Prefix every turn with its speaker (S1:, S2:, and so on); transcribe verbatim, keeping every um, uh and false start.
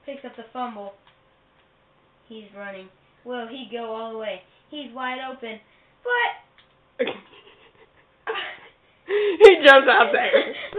S1: picks up the fumble. He's running. Will he go all the way? He's wide open. But
S2: he jumps out there.